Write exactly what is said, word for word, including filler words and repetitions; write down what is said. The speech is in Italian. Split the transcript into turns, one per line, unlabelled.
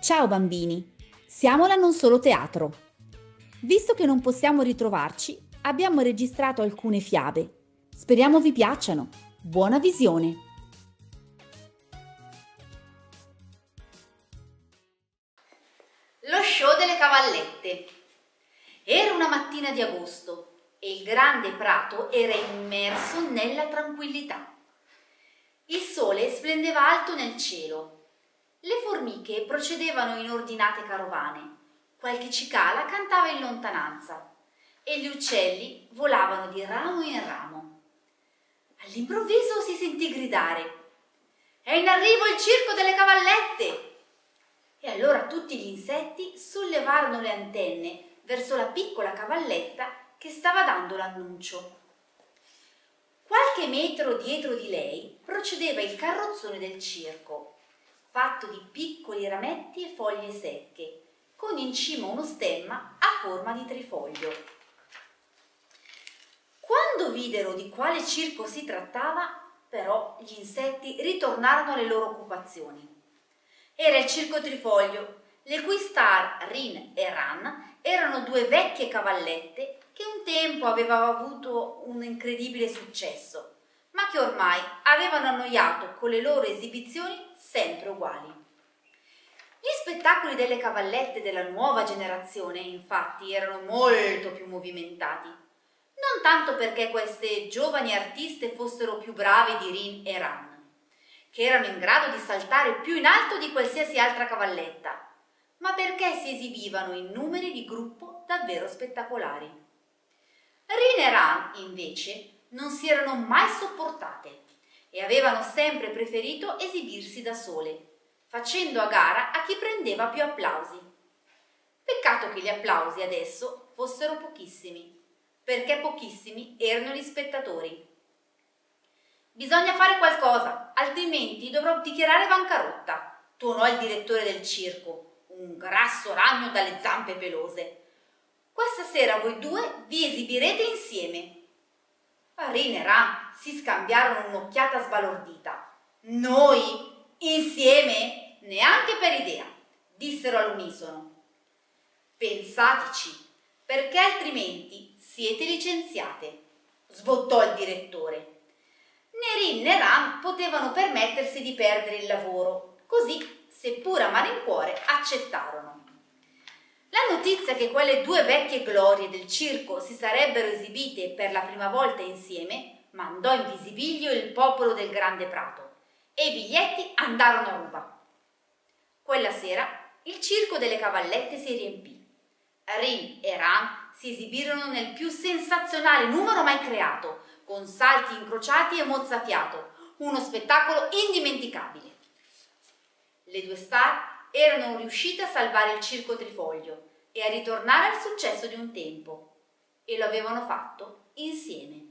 Ciao bambini, siamo la Non Solo Teatro. Visto che non possiamo ritrovarci, abbiamo registrato alcune fiabe. Speriamo vi piacciono. Buona visione!
Lo show delle cavallette. Era una mattina di agosto e il grande prato era immerso nella tranquillità. Il sole splendeva alto nel cielo. Le formiche procedevano in ordinate carovane, qualche cicala cantava in lontananza e gli uccelli volavano di ramo in ramo. All'improvviso si sentì gridare: «È in arrivo il circo delle cavallette!» E allora tutti gli insetti sollevarono le antenne verso la piccola cavalletta che stava dando l'annuncio. Qualche metro dietro di lei procedeva il carrozzone del circo, fatto di piccoli rametti e foglie secche, con in cima uno stemma a forma di trifoglio. Quando videro di quale circo si trattava, però gli insetti ritornarono alle loro occupazioni. Era il circo Trifoglio, le cui star Rin e Ran erano due vecchie cavallette che un tempo avevano avuto un incredibile successo, ma che ormai avevano annoiato con le loro esibizioni sempre uguali. Gli spettacoli delle cavallette della nuova generazione, infatti, erano molto più movimentati, non tanto perché queste giovani artiste fossero più brave di Rin e Ran, che erano in grado di saltare più in alto di qualsiasi altra cavalletta, ma perché si esibivano in numeri di gruppo davvero spettacolari. Rin e Ran, invece, non si erano mai sopportate e avevano sempre preferito esibirsi da sole, facendo a gara a chi prendeva più applausi. Peccato che gli applausi adesso fossero pochissimi, perché pochissimi erano gli spettatori. «Bisogna fare qualcosa, altrimenti dovrò dichiarare bancarotta», tuonò il direttore del circo, un grasso ragno dalle zampe pelose. «Questa sera voi due vi esibirete insieme». Rin e Ran si scambiarono un'occhiata sbalordita. «Noi? Insieme? Neanche per idea», dissero all'unisono. «Pensateci, perché altrimenti siete licenziate», sbottò il direttore. Né Rin né Ran potevano permettersi di perdere il lavoro, così, seppur a malincuore, accettarono. La notizia che quelle due vecchie glorie del circo si sarebbero esibite per la prima volta insieme mandò in visibilio il popolo del Grande Prato e i biglietti andarono a ruba. Quella sera il circo delle cavallette si riempì. Rin e Ran si esibirono nel più sensazionale numero mai creato, con salti incrociati e mozzafiato, uno spettacolo indimenticabile. Le due star erano riuscite a salvare il circo Trifoglio e a ritornare al successo di un tempo, e lo avevano fatto insieme.